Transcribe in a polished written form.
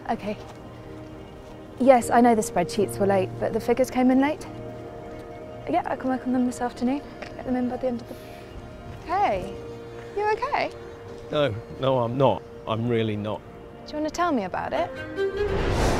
Okay. Yes, I know the spreadsheets were late, but the figures came in late. Yeah, I can work on them this afternoon. Get them in by the end of the... Hey, you okay? No, I'm not. I'm really not. Do you want to tell me about it?